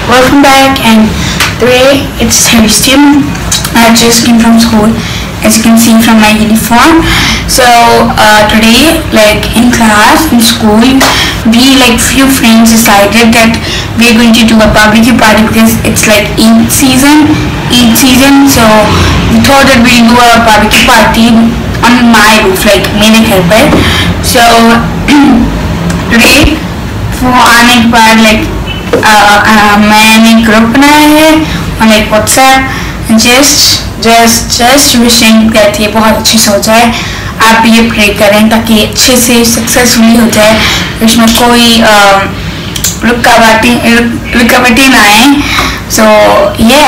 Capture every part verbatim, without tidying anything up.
welcome back, and today it's Thursday. I just came from school, as you can see from my uniform. So uh, today, like in class, in school, we like few friends decided that we're going to do a barbecue party because it's like Eid season, Eid season. So we thought that we'll do a barbecue party on my roof, like मेरे घर पर. So today वो आने के बाद like uh, uh, मैंने group बनाया है और like WhatsApp just just just wishing that ये बहुत अच्छी से हो जाए. आप भी ये प्रे करें ताकि अच्छे से सक्सेसफुली हो जाए, इसमें कोई रुकावटी रुकावटी ना आए. सो या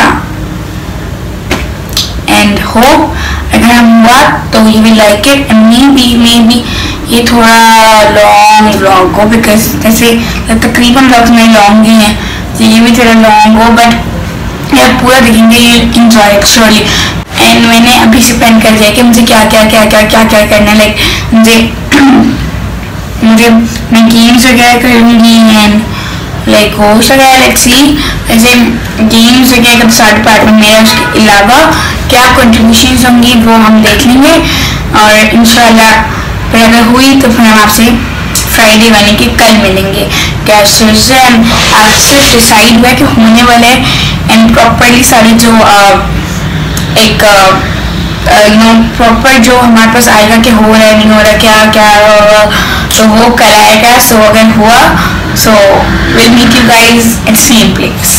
एंड होप अगर हम हुआ तो you will like it. And maybe maybe ये थोड़ा लॉन्ग व्लॉग हो बिकॉज जैसे तकरीबन व्लॉग्स मेरे लॉन्ग ही हैं, तो ये भी थोड़ा लॉन्ग हो, बट ये पूरा देखेंगे, you enjoy it surely. And मैंने अभी से प्लान कर दिया कि मुझे क्या क्या क्या क्या क्या क्या करना है. लाइक मुझे मुझे मैं गेम्स वगैरह करूँगी एंड लाइक होस्ट वगैरह लाइक सी ऐसे गेम्स वगैरह का सारे पार्ट में मेरा. उसके अलावा क्या कंट्रीब्यूशंस होंगी वो हम देख लेंगे और इंशाल्लाह फिर अगर हुई तो फिर हम आपसे फ्राइडे वाले के कल मिलेंगे. क्या आज सिर्फ डिसाइड हुआ कि होने वाला है एंड प्रॉपरली सारे जो uh, एक यू नो प्रॉपर जो हमारे पास आएगा कि हो रहा है नहीं हो रहा क्या क्या होगा तो वो कराएगा. सो अगर हुआ so will meet you guys at same place.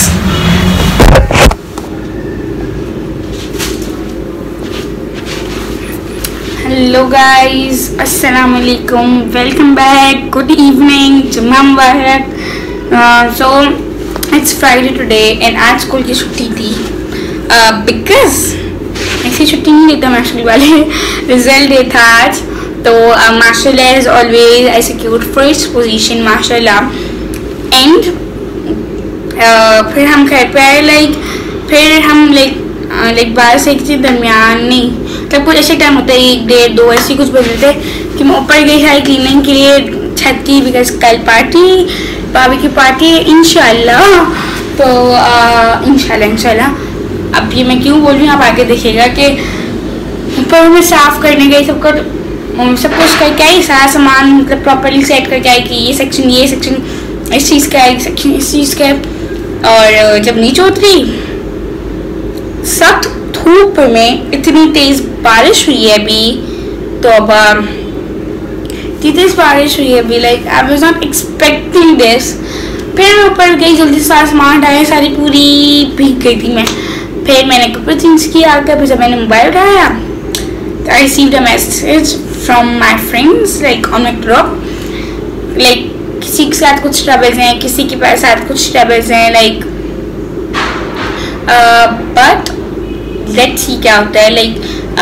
Hello guys, अस्सलाम वालेकुम, वेलकम बैक, गुड इवनिंग, जुम्मा मुबारक. So it's Friday today and आज स्कूल की छुट्टी थी बिकॉज uh, ऐसी छुट्टी नहीं देता माशाल्लाह वाले, रिजल्ट डे था आज. तो माशाल्लाह as always I secured first position माशाल्लाह. एंड uh, फिर हम घर पे आए, लाइक फिर हम लाइक लाइक बारह से एक के दरमियान नहीं तब कुछ ऐसे टाइम होता है, एक डेढ़ दो ऐसे कुछ बज रहे थे कि मैं ऊपर गई सारी क्लीनिंग के लिए छत की बिकॉज कल पार्टी बारबेक्यू पार्टी है इंशाल्लाह. तो इंशाल्लाह इंशाल्लाह अब ये मैं क्यों बोल रही हूँ आप आगे देखिएगा कि ऊपर मैं साफ़ करने गई सब कर सब कुछ करके आई, सारा सामान मतलब प्रॉपरली सेट करके आई कि ये सेक्शन ये सेक्शन इस चीज़ का है, सेक्शन इस चीज़ का है. और जब नीचे उतरी सख्त धूप में इतनी तेज़ बारिश हुई है अभी, तो अब इतनी तेज़ बारिश हुई है अभी, like I was not expecting this. फिर मैं ऊपर गई, जल्दी से सारा सामान उठाया, सारी पूरी भीग गई थी मैं. फिर मैंने कपड़े चेंज किया आकर, फिर जब मैंने मोबाइल उठाया तो I received a message from my friends like on my group. Like किसी के साथ कुछ ट्रबल्स हैं, किसी के पास साथ कुछ ट्रबल्स हैं, लाइक बट लेट्स सी क्या होता है. लाइक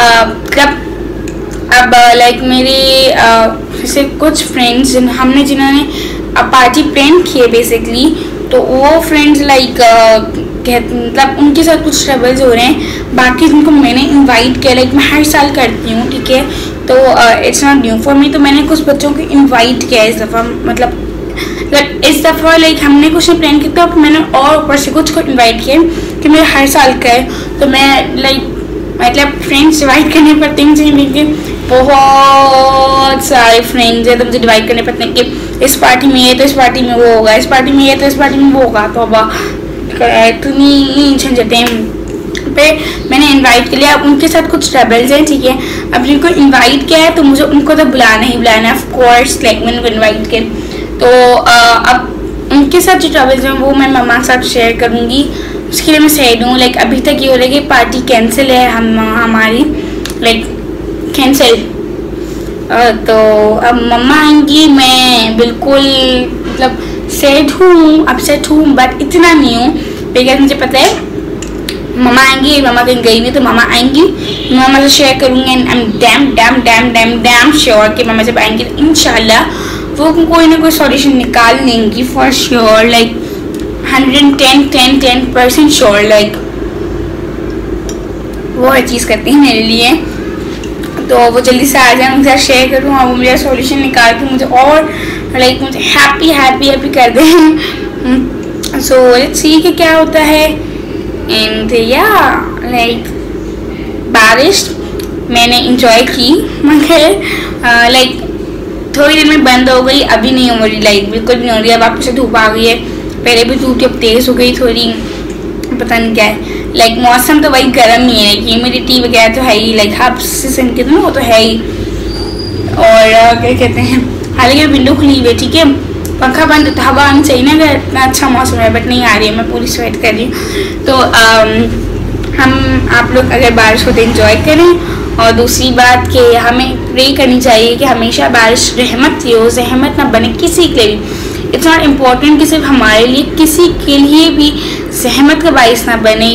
कब अब लाइक मेरे जैसे कुछ फ्रेंड्स हमने जिन्होंने पार्टी प्लान की है बेसिकली, तो वो फ्रेंड्स लाइक मतलब उनके साथ कुछ ट्रबल्स हो रहे हैं. बाकी जिनको मैंने इनवाइट किया, लाइक मैं हर साल करती हूँ, ठीक है, तो it's not new for me. तो मैंने कुछ बच्चों को इनवाइट किया इस दफ़ा, मतलब लाइक इस दफ़ा लाइक हमने कुछ नहीं प्लान किया, तो मैंने और ऊपर से कुछ को इन्वाइट किया कि मेरा हर साल का है. तो मैं लाइक मतलब फ्रेंड्स डिवाइड करने पड़ते हैं मुझे, मेरे बहुत सारे फ्रेंड्स हैं तो मुझे डिवाइड करने पड़ते हैं कि इस पार्टी में ये तो इस पार्टी में वो होगा, इस पार्टी में ये तो इस पार्टी में वो होगा. तो अब इतनी झंझटें पे मैंने इनवाइट के लिए. अब उनके साथ कुछ ट्रबल्स हैं, ठीक है, अब जिनको इनवाइट किया है तो मुझे उनको तो बुलाना ही बुलाना है ऑफ कोर्स, लाइक मैंने उनको इनवाइट किया. तो अब उनके साथ जो ट्रबल्स हैं वो मैं मम्मा के साथ शेयर करूँगी. उसके लिए मैं सैड हूँ, लाइक अभी तक ये हो रहा है कि पार्टी कैंसिल है हम हमारी लाइक कैंसिल. तो अब मम्मा आएंगी, मैं बिल्कुल मतलब सैड हूँ, अपसेट हूँ, बट इतना नहीं हूँ बिकॉज मुझे पता है मम्मा आएंगी. मम्मा कहीं गई नहीं तो मम्मा आएंगी, मम्मा से शेयर करूँगी. And I am damn damn damn damn damn sure कि मम्मा जब आएंगी तो इंशाल्लाह वो कोई ना कोई सॉल्यूशन निकाल लेंगी for sure, like hundred and ten ten ten percent sure. Like वो हर चीज़ करती हैं मेरे लिए, तो वो जल्दी से आ जाए, उनके साथ शेयर करूँ और वो मेरा सॉल्यूशन निकाल के मुझे और लाइक मुझे हैप्पी हैप्पी हैप्पी कर दें. सो लेट्स सी कि क्या होता है। एंड या लाइक बारिश मैंने इंजॉय की, मगर लाइक थोड़ी देर में बंद हो गई, अभी नहीं हो रही, लाइक बिल्कुल भी नहीं हो रही। अब वापस से धूप आ गई है, पहले भी धूप अब तेज़ हो गई थोड़ी, पता नहीं क्या है। लाइक मौसम तो वही गर्म ही है, ह्यूमिडिटी वगैरह तो है ही, लाइक हाफ सीजन के ना वो तो है ही। और क्या कहते हैं, हालांकि विंडो खुली हुई है, ठीक है, पंखा बंद तो हवा आनी चाहिए ना, अगर इतना अच्छा मौसम है, बट नहीं आ रही है, मैं पूरी स्वेट कर रही हूँ। तो आम, हम आप लोग अगर बारिश को तो इन्जॉय करें। और दूसरी बात कि हमें प्रे करनी चाहिए कि हमेशा बारिश रहमत ही हो, जहमत ना बने किसी के लिए भी। इट्स नॉट इम्पॉर्टेंट कि सिर्फ हमारे लिए, किसी के लिए भी सहमत का बाइस ना बने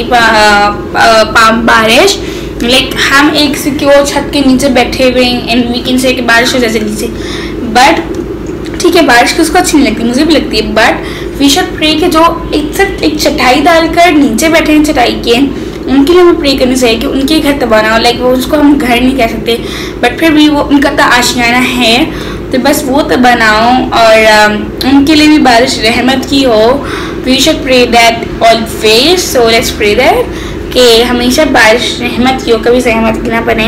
बारिश। लाइक हम एक सिक्योर छत के नीचे बैठे हुए एंड वी कैन से कि बारिश हो जाए जल्दी से, बट ठीक है बारिश किसको अच्छी नहीं लगती, मुझे भी लगती है, बट वी शुड प्रे कि जो एक एक चटाई डालकर नीचे बैठे हैं चटाई के, उनके लिए हमें प्रे करनी चाहिए कि उनके घर तबाह ना हो। लाइक वो उसको हम घर नहीं कह सकते, बट फिर भी वो उनका तो आशियाना है, तो बस वो तो बनाओ। और um, उनके लिए भी बारिश रहमत की हो। We should pray that always. So let's pray that कि हमेशा बारिश रहमत की हो, कभी सहमत की ना बने।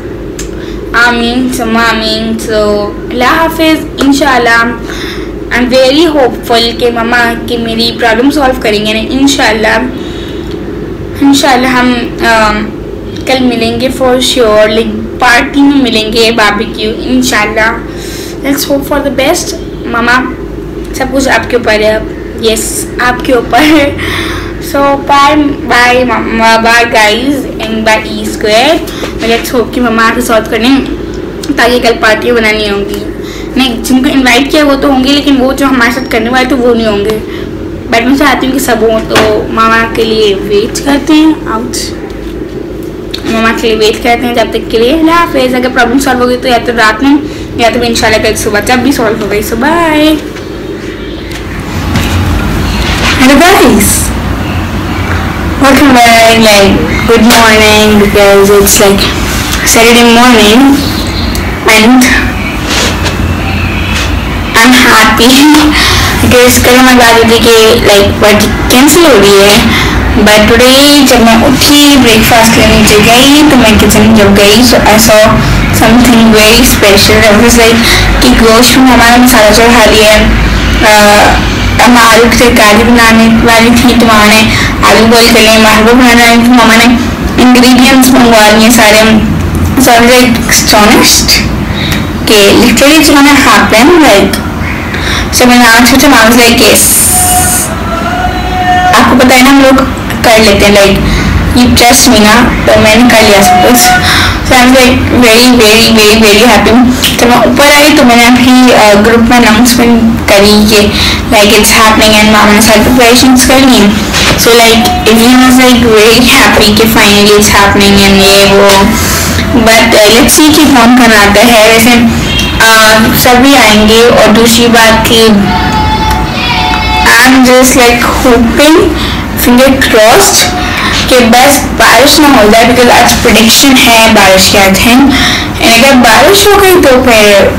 आमीन सुम्मा आमीन। सो अल्लाह हाफिज़। इंशाल्लाह आई एम वेरी होपफुल कि मम्मा कि मेरी प्रॉब्लम सॉल्व करेंगे ना, इंशाल्लाह इंशाल्लाह हम आ, कल मिलेंगे फॉर श्योर, लाइक पार्टी में मिलेंगे, बारबेक्यू इंशाल्लाह। Let's hope for the best. मामा सब कुछ आपके ऊपर है, यस आपके ऊपर है। So bye bye bye guys and bye e squad. Let's hope कि मामा आके सॉल्व करने, ताकि कल पार्टी बनानी होंगी। नहीं, जिनको इनवाइट किया वो तो होंगे, लेकिन वो जो हमारे साथ करने वाले तो वो नहीं होंगे। बट मैं चाहती हूँ कि सब हो, तो मामा के लिए वेट करते हैं। आउट मामा के लिए वेट करते हैं जब तक के लिए। अल्लाह हाफिज़। अगर प्रॉब्लम सॉल्व हो गई तो या तो रात में या तो इंशाल्लाह कल सुबह, जब भी सॉल्व हो गई। So bye. Hello guys, welcome back. Like good morning, because it's like Saturday morning and I am happy because कल मैं बात थी कि लाइक पार्टी कैंसिल हो रही है, बट टुडे जब मैं उठी ब्रेकफास्ट लेने नीचे गई तो मैं किचन जब गई so I saw something very special. Like कि गोश्त में हमारा मसाला चढ़ा लिया है, हम आलू की तरकारी बनाने वाली थी तो मामा ने आलू बॉयल कर लिए, महबूब बनाने वाली थी, मामा ने इंग्रेडिएंट्स मंगवा लिए सारे। So I was like astonished कि literally it's gonna happen. Like so मैंने आज सोचा, मामा से लाइक यस, आपको पता है ना हम लोग कर लेते हैं, लाइक यू ट्रस्ट मी ना, तो मैंने कर लिया सब कुछ। So I am like very very very very happy. जब मैं ऊपर आई तो मैंने अभी ग्रुप में अनाउंसमेंट करी कि लाइक इट्स हैपनिंग एंड मामा ने सारी प्रिपरेशंस कर ली हैं। So like everyone was like very happy कि फाइनली इट्स हैपनिंग एंड ये वो। बट लेट्स सी कि कौन कौन आता है। वैसे uh, सभी आएंगे। और दूसरी बात कि I am just like hoping, finger crossed कि बस बारिश ना हो जाए, बिकॉज आज प्रेडिक्शन है बारिश की आई थिंक। एंड अगर बारिश हो गई तो फिर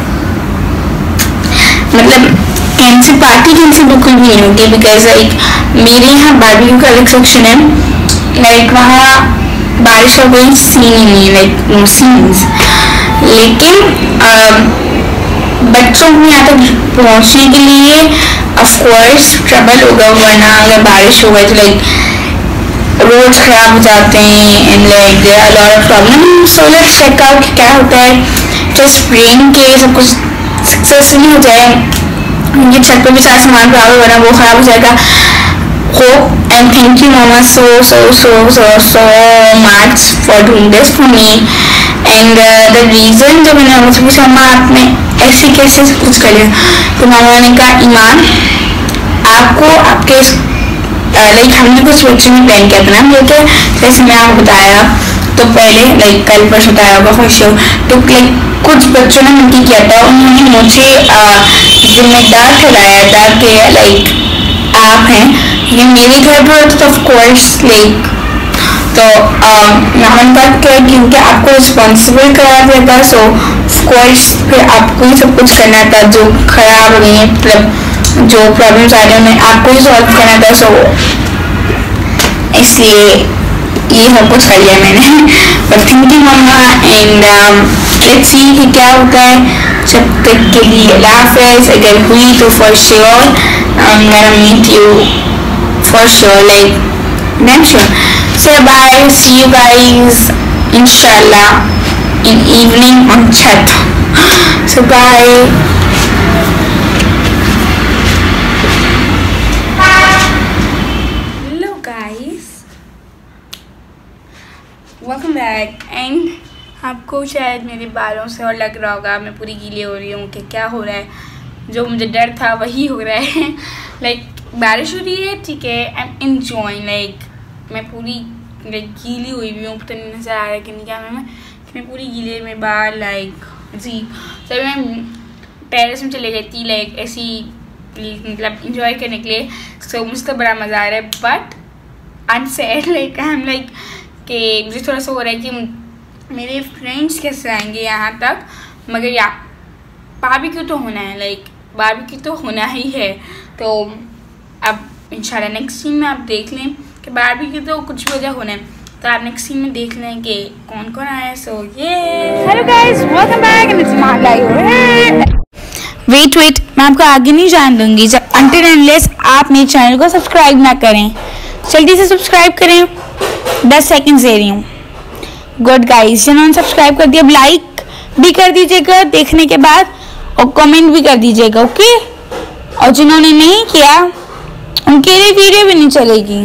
मतलब कैंसिल, पार्टी कैंसिल बिल्कुल भी नहीं होगी, बिकॉज लाइक मेरे यहाँ बारबेक्यू का अलग सेक्शन है, लाइक वहाँ बारिश हो गई सीन ही नहीं है, लाइक नो सीन्स। लेकिन uh, बच्चों को यहाँ तक पहुँचने के लिए ऑफकोर्स ट्रबल होगा, वरना अगर बारिश हो गई तो लाइक रोड खराब हो जाते हैं and like there are lot of problem. So let's check out क्या होता है, जस्ट प्रेइंग के सब कुछ सक्सेसफुली हो जाए। उनके छत पर भी सारा सामान खराब हो, वरना वो खराब हो जाएगा। होप एंड थैंक यू मामा so so so so so much for doing this for me. And the reason जब मैंने मुझसे पूछा मामा आपने ऐसे कैसे सब कुछ कर लिया, तो मामा ने कहा ईमान आपको आपके लाइक हमने कुछ सोचने में प्लान किया था ना, लेकिन जैसे मैं आपको बताया तो पहले लाइक कल पर बताया होगा खुश हो, तो लाइक कुछ बच्चों ने मिलकर किया था, उन्होंने मुझे जिम्मेदार ठहराया था कि लाइक आप हैं, ये मेरे घर पर होता तो ऑफकोर्स लाइक तो मैंने बात किया क्योंकि आपको रिस्पॉन्सिबल करा दिया था। सो ऑफकोर्स फिर आपको ही सब कुछ करना था जो खराब हो गई है, मतलब जो प्रॉब्लम्स आ रही हैं उन्हें आपको ही सॉल्व करना था, सो इसलिए ये सब कुछ कर लिया मैंने। बट थिंकिंग मम्मा एंड लेट्स सी कि क्या होता है। जब तक के लिए लाफिज, अगर हुई तो for sure I am gonna meet you for sure, like damn sure. So bye, see you guys इंशाल्लाह इन इवनिंग ऑन छत। So bye. Welcome back. And आपको शायद मेरे बालों से और लग रहा होगा मैं पूरी गीली हो रही हूँ कि क्या हो रहा है। जो मुझे डर था वही हो रहा है। लाइक like, बारिश हो रही है, ठीक है, आई एम एंजॉयिंग। लाइक मैं पूरी लाइक गीली हुई हुई हूँ, पता नहीं नजर आ रहा है कि नहीं क्या मैं मैं पूरी गीली, मेरे बाल लाइक जी। तब मैं टेरेस में चले गई थी लाइक ऐसी मतलब इंजॉय करने के लिए। सो मुझे तो बड़ा मज़ा आ रहा है, but I am sad, like I am like कि मुझे थोड़ा सा हो रहा है कि मेरे फ्रेंड्स कैसे आएंगे यहाँ तक। मगर या बारबेक्यू तो होना है, लाइक बारबेक्यू तो होना ही है। तो अब इंशाल्लाह नेक्स्ट सीन में आप देख लें कि बारबेक्यू तो कुछ भी वजह होना है, तो आप नेक्स्ट सीन में देख लें कि कौन कौन आया है। सो ये hello guys, welcome back and it's Eman Ellahi. Wait wait मैं आपको आगे नहीं जान दूंगी जब अनटिल अनलेस आप मेरे चैनल को सब्सक्राइब ना करें। जल्दी से सब्सक्राइब करें, दस सेकंड्स दे रही हूँ। गुड गाइस, जिन्होंने सब्सक्राइब कर दिया लाइक भी कर दीजिएगा देखने के बाद, और कमेंट भी कर दीजिएगा, ओके। और जिन्होंने नहीं किया उनके लिए वीडियो भी नहीं चलेगी।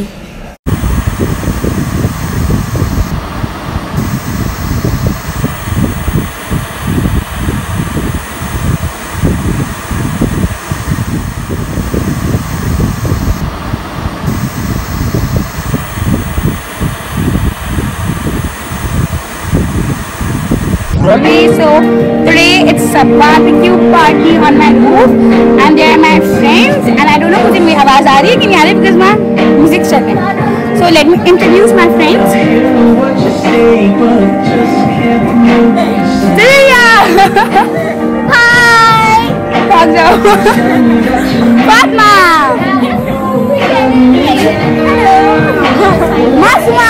Okay, so today it's a barbecue party on my roof and they are my friends and I don't know मुझे मेरी आवाज़ आ रही है कि नहीं आ रही because मैं म्यूजिक चल रहा है। So let me introduce my friends. Diya, hi. भाग जाओ। Fatma, Masma,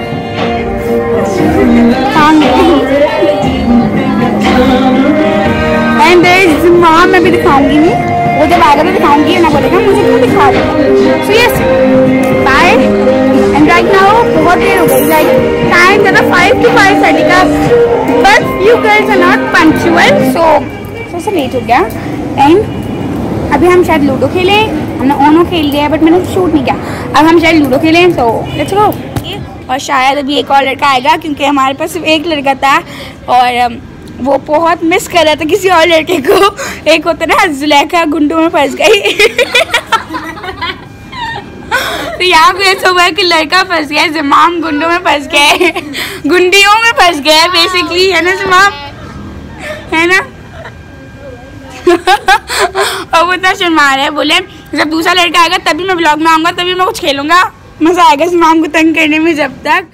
एंड माँ मैं भी दिखाऊंगी नहीं, वो जब आएगा तो दिखाऊंगी ना, बोलेगा मुझे क्यों दिखा रहे हो। So yes bye. And right now बहुत देर हो गई, लाइक टाइम ज़्यादा फाइव टू फाइव थर्टी का, but you girls are not punctual, so थोड़ा सा लेट हो गया। एंड अभी हम शायद लूडो खेलें, हमने ओनो खेल लिया है बट मैंने शूट नहीं किया। अब हम शायद लूडो खेलें, सो लेट्स गो। और शायद अभी एक और लड़का आएगा क्योंकि हमारे पास सिर्फ एक लड़का था और वो बहुत मिस कर रहा था किसी और लड़के को। एक होता ना जुलेखा गुंडों में फंस गई। तो यहाँ पे ऐसा हुआ है कि लड़का फंस गया, ज़माम गुंडों में फंस गए, गुंडियों में फंस गया बेसिकली, है ना ज़माम, है ना। और वो इतना शर्मा रहा है, बोले जब दूसरा लड़का आएगा तभी मैं ब्लॉग में आऊँगा, तभी मैं कुछ खेलूँगा, मज़ा आएगा ज़माम को तंग करने में। जब तक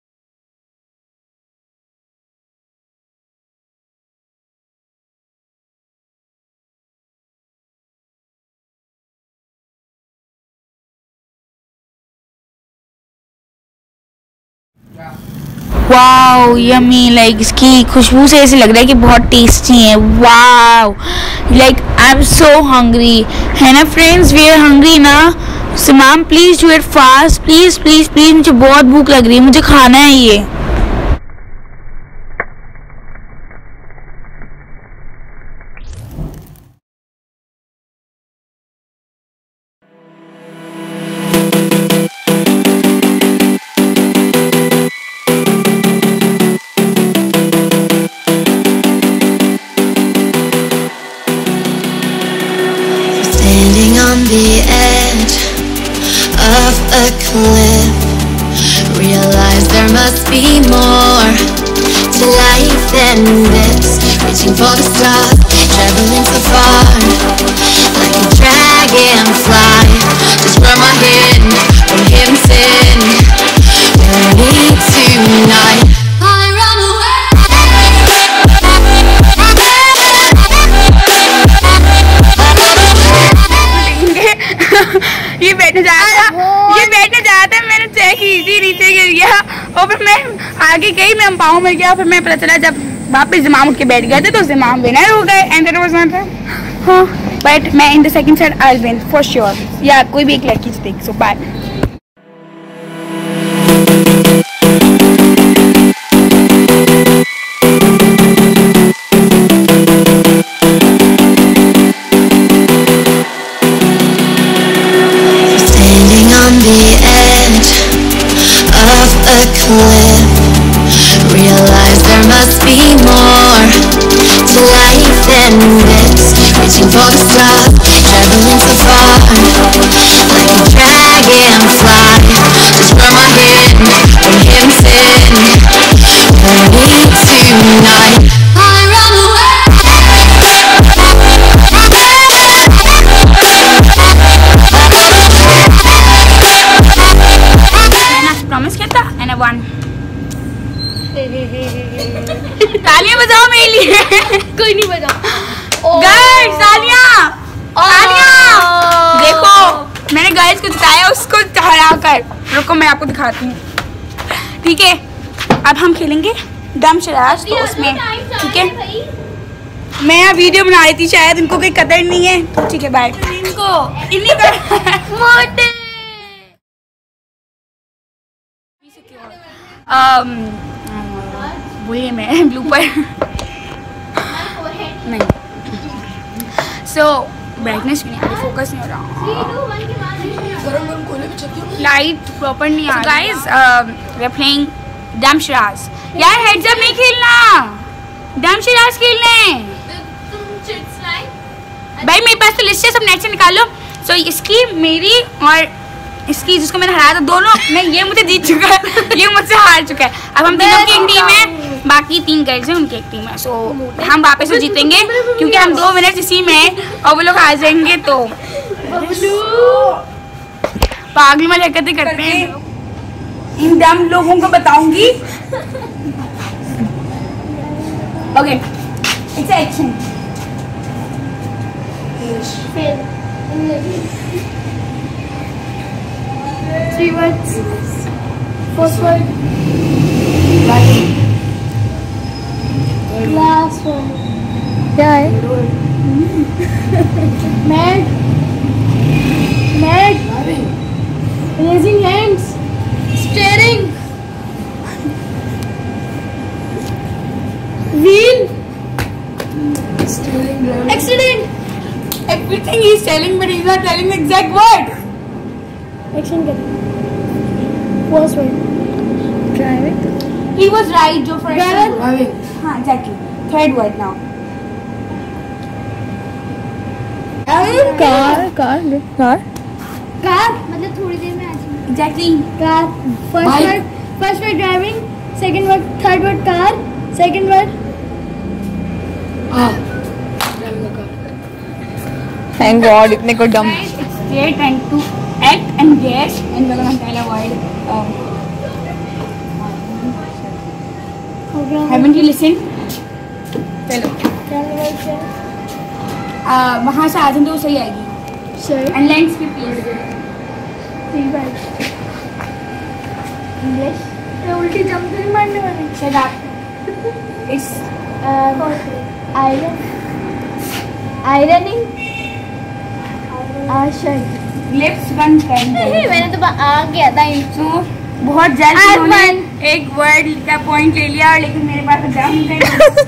वाओ यम्मी, लाइक इसकी खुशबू से ऐसे लग रहा है कि बहुत टेस्टी है। Wow, like I am so hungry, है ना फ्रेंड्स, वी आर हंग्री ना। So ma'am please do it fast, please please please, मुझे बहुत भूख लग रही है, मुझे खाना है ये। The edge of a cliff, realize there must be more to life than this. Reaching for the stars, traveling so far, like a dragonfly. Just grab my hand from heaven sent. We'll meet tonight. I run away. और फिर मैं आगे गई, मैं अम्पाओ में गया, फिर मैं पता चला जब वापस जमाम उठ के बैठ गए थे तो जमाम विनर हो गए एंड दैट वाज नॉट हाँ बट मैं in the second set I will win for sure या कोई भी एक लड़की जीतेगी so bye Realize there must be more to life than this. Reaching for the stars, traveling so far, like a dragonfly. Just grab my hand, don't hear me sing. For me tonight, I run away. And I promised किया था and I won. तालियां बजाओ मेरे लिए कोई नहीं बजाओ guys तालियां तालियां देखो मैंने गाइस को जिताया उसको हरा कर रुको मैं आपको दिखाती हूँ ठीक है अब हम खेलेंगे दम शराज तो उसमें ठीक है मैं यहाँ वीडियो बना रही थी शायद इनको कोई कदर नहीं है तो ठीक है बाय इनको इन्हीं का मोटे बोलिए मैं ब्लूपर नहीं सो ब्राइटनेस भी नहीं आ रही फोकस नहीं हो रहा लाइट प्रॉपर नहीं आ रही गाइस वी आर प्लेइंग डम शराज यार हेड्स अप नहीं खेलना डम शराज खेलने भाई मेरे पास तो लिस्ट है सब नेट से निकालो सो so, इसकी मेरी और इसकी जिसको मैंने हराया था दोनों मैं ये मुझे जीत चुका है ये मुझसे हार चुका है अब हम तीनों की एक टीम है बाकी तीन गर्ल्स हैं उनकी एक टीम है सो so, हम वापस से जीतेंगे क्योंकि हम दो मिनट इसी में और वो लोग हार जाएंगे तो पागल में हरकतें करते हैं इन दम लोगों को बताऊंगी okay it's action Three words. First word. Last one. Die. Mad. Mad. Raising hands. Staring. Wheel. Accident. Everything he's telling but he's not telling the exact word. Action कर. First word. Driving. He was right जो first Driver. Driving. हाँ exactly. Third word now. Car. Car. Car. Car. मतलब थोड़ी देर में आ जाएंगे Exactly. Car. First word. First word driving. Second word. Third word car. Second word. हाँ. Thank God इतने को dumb. It's their time to act and guess and we're gonna tell a word. Um, haven't you listened? चलो. Uh, वहाँ से आजम तो सही आएगी. Sure. And length भी please. Three words. English. मैं उल्टी jump नहीं मारने वाली. Shut up. It's um, iron. Ironing. Ah, shirt. lips one ten. मैंने तो आ गया था So बहुत जल्द उन्होंने एक वर्ड का पॉइंट ले लिया लेकिन मेरे पास जम गई.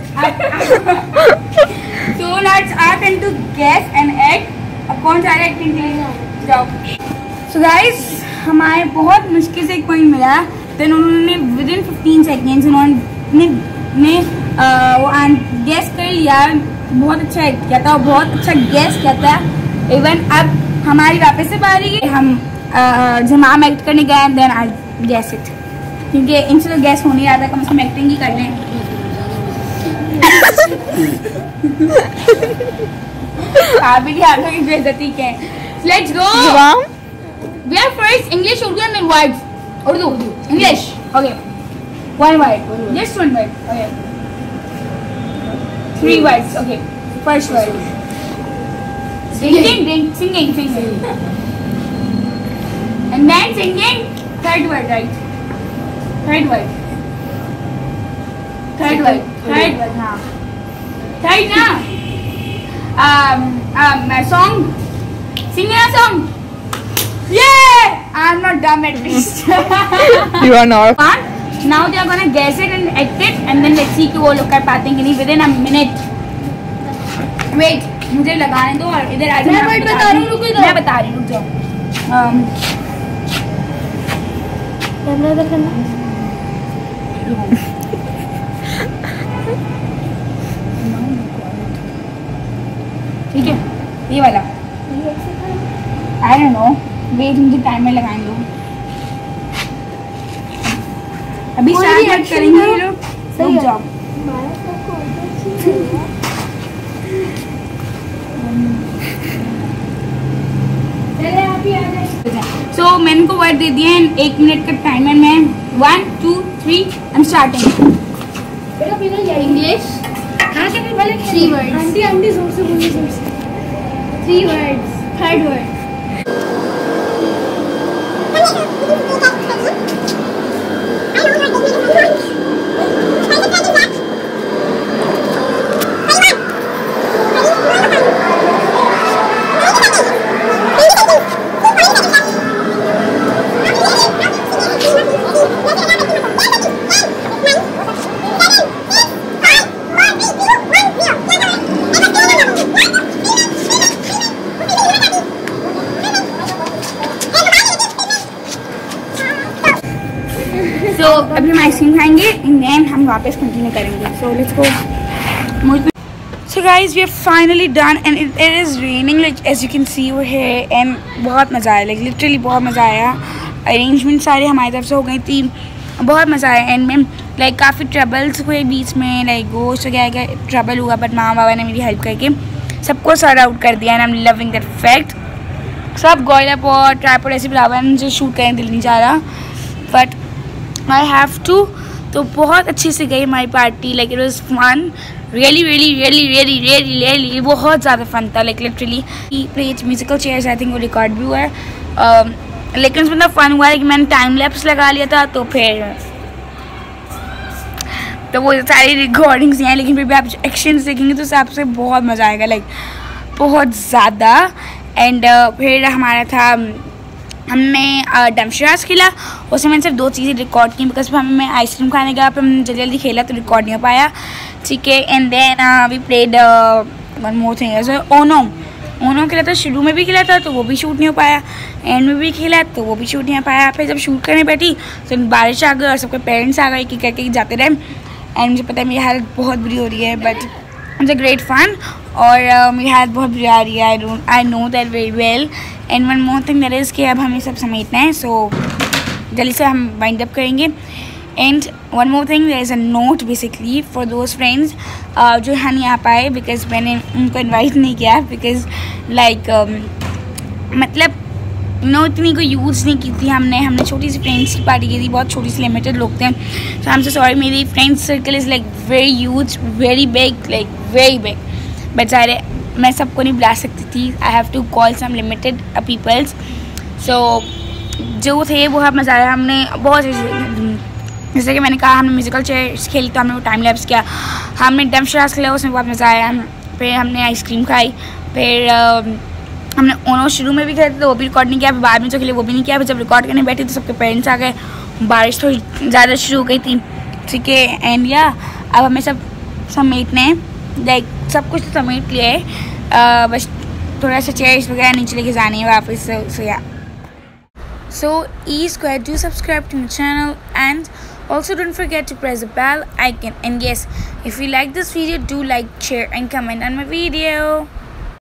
So now it's our turn to guess and act. अब कौन सा एक्टिंग के लिए जाओ. So guys हमारे बहुत मुश्किल से एक पॉइंट मिला. Then उन्होंने within fifteen seconds उन्होंने ने वो गैस कर लिया. बहुत अच्छा एक्ट किया था और बहुत अच्छा गैस किया था. इवन अब हमारी वापस से बारी है. हम जमाम एक्ट करने गए and then I guess it क्योंकि इनसे तो गैस हो नहीं रहा था. कम से कम एक्टिंग ही कर लें. आप भी हाथों की बेइज्जती के. Let's go. We are first English Urdu and words. Urdu English okay. One word just one word okay. Three words okay. First word singing then singing singing and then singing third word right third word third word third word हाँ third ना song sing a song Yeah! I'm not dumb at least. You are not. Now they are gonna guess it and act it and then let's see कि वो लोग कर पाते हैं कि नहीं within a minute. Wait, मुझे लगाने दो और इधर आ जाओ. मैं बता रही हूँ रुको इधर. मैं बता रही हूँ रुक जाओ. कैमरा इधर करना. ठीक है ये वाला. I don't know. वेट मुझे टाइमर लगाएंगे दो. अभी स्टार्ट करेंगे ये लोग. रुक जाओ. सो मैंने को वर्ड दे दिए हैं एक मिनट का टाइमर में. One two three I am starting. English three words. Aunty aunty जोर से बोलिए जोर से. Three words. Third word. तो अभी हम आइसक्रीम खाएंगे एंड देन हम वापस कंटिन्यू करेंगे. So let's go. So guys, we are finally done and it, it is raining like as you can see over here and बहुत मज़ा आया like literally बहुत मज़ा आया. अरेंजमेंट सारे हमारी तरफ से हो गई थी. बहुत मज़ा आया एंड मैम लाइक काफ़ी ट्रबल्स हुए बीच में लाइक गोश्त वगैरह का ट्रबल हुआ बट मामा बाबा ने मेरी हेल्प करके सबको सॉर्ट आउट कर दिया and I am loving that fact. सब गोइल अप और ट्राइपॉड ऐसे बुलावा मुझे शूट करने दिल नहीं जा रहा बट आई हैव टू. तो बहुत अच्छे से गई हमारी party like it was fun really really really really really really बहुत ज़्यादा फन था like literally. Plays musical chairs I think वो रिकॉर्ड भी हुआ है uh, लेकिन उसमें मतलब फन हुआ है कि मैंने टाइम लैप्स लगा लिया था तो फिर तो वो सारी रिकॉर्डिंग्स हैं लेकिन फिर भी आप एक्शंस देखेंगे तो उससे आपसे बहुत मज़ा आएगा लाइक बहुत ज़्यादा. एंड uh, फिर हमारा था हमने डमशराज खेला. उसमें मैंने सिर्फ दो चीज़ें रिकॉर्ड की बिकॉज हमें आइसक्रीम खाने का फिर हमने जल्दी जल्दी खेला तो रिकॉर्ड नहीं हो पाया. ठीक है and then we played one more thing UNO. UNO खेला था शुरू में भी खेला था तो वो भी शूट नहीं हो पाया. एंड में भी खेला तो वो भी शूट नहीं हो पाया. फिर जब शूट करने बैठी तो बारिश आ गई और सबके पेरेंट्स आ गए कि करके जाते रहे. एंड मुझे पता है मेरी हालत बहुत बुरी हो रही है but it's a great fun और uh, मेरी हालत बहुत बुरी आ रही है. I don't I know that very well. And one more thing that is कि अब हमें सब समेटना है सो जल्दी से हम वाइंड अप करेंगे. And one more thing there is a note basically for those friends जो यहाँ नहीं आ पाए बिकॉज मैंने उनको इन्वाइट नहीं किया बिकॉज लाइक मतलब नो इतनी कोई यूज़ नहीं की थी हमने हमने छोटी सी फ्रेंड्स की पार्टी की थी. बहुत छोटी सी लिमिटेड लोग थे so I am so sorry. मेरी friends circle is like very huge very big like very big but सारे मैं सबको नहीं बुला सकती थी. I have to call some limited peoples. सो जो थे वो मज़ा आया. हमने बहुत जैसे कि मैंने कहा हमने म्यूजिकल चेयर्स खेली तो हमने वो टाइम लैप्स किया. हमने डमशराज खेला उसमें बहुत मज़ा आया. फिर हमने आइसक्रीम खाई. फिर हमने ओनो शुरू में भी खेले थे तो वो भी रिकॉर्ड नहीं किया. फिर बाद में जो खेले वो भी नहीं किया. फिर जब रिकॉर्ड करने बैठे तो सबके पेरेंट्स आ गए. बारिश थोड़ी ज़्यादा शुरू हो गई थी. ठीक है एंड या अब हमें सब समेटने हैं लाइक सब कुछ तो समेट लिया है बस थोड़ा सा चेयर्स वगैरह नीचे लेके जानी है वापस. सो या so E squared, do subscribe to my channel and also don't forget to press the bell icon. And yes, if you like this video, do like, share and comment on my video.